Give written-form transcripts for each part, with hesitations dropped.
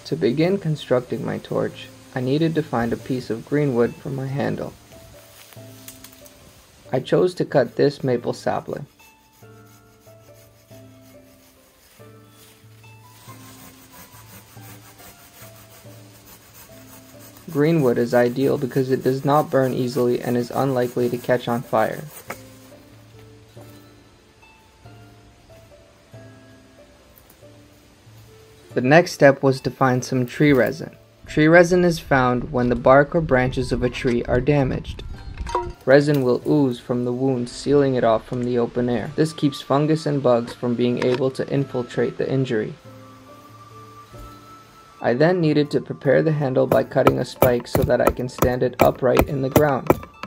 To begin constructing my torch, I needed to find a piece of green wood for my handle. I chose to cut this maple sapling. Green wood is ideal because it does not burn easily and is unlikely to catch on fire. The next step was to find some tree resin. Tree resin is found when the bark or branches of a tree are damaged. Resin will ooze from the wound, sealing it off from the open air. This keeps fungus and bugs from being able to infiltrate the injury. I then needed to prepare the handle by cutting a spike so that I can stand it upright in the ground.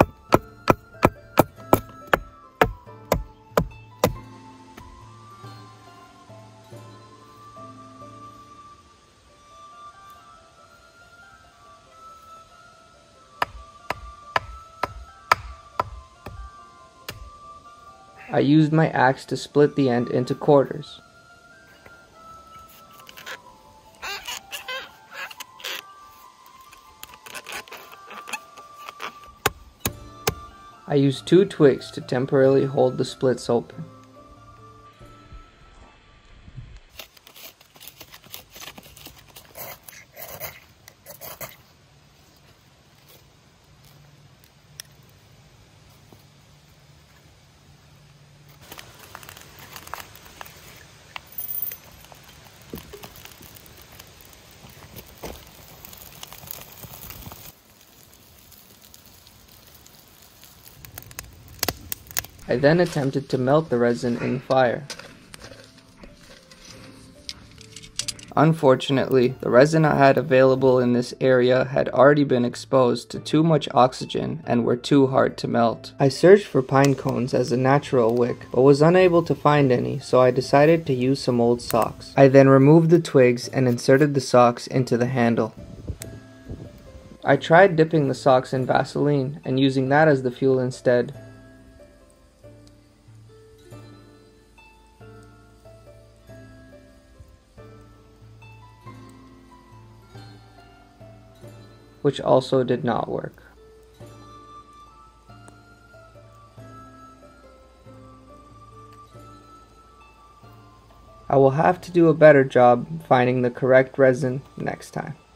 I used my axe to split the end into quarters. I used 2 twigs to temporarily hold the splits open. I then attempted to melt the resin in the fire. Unfortunately, the resin I had available in this area had already been exposed to too much oxygen and were too hard to melt. I searched for pine cones as a natural wick, but was unable to find any, so I decided to use some old socks. I then removed the twigs and inserted the socks into the handle. I tried dipping the socks in Vaseline and using that as the fuel instead. Which also did not work. I will have to do a better job finding the correct resin next time.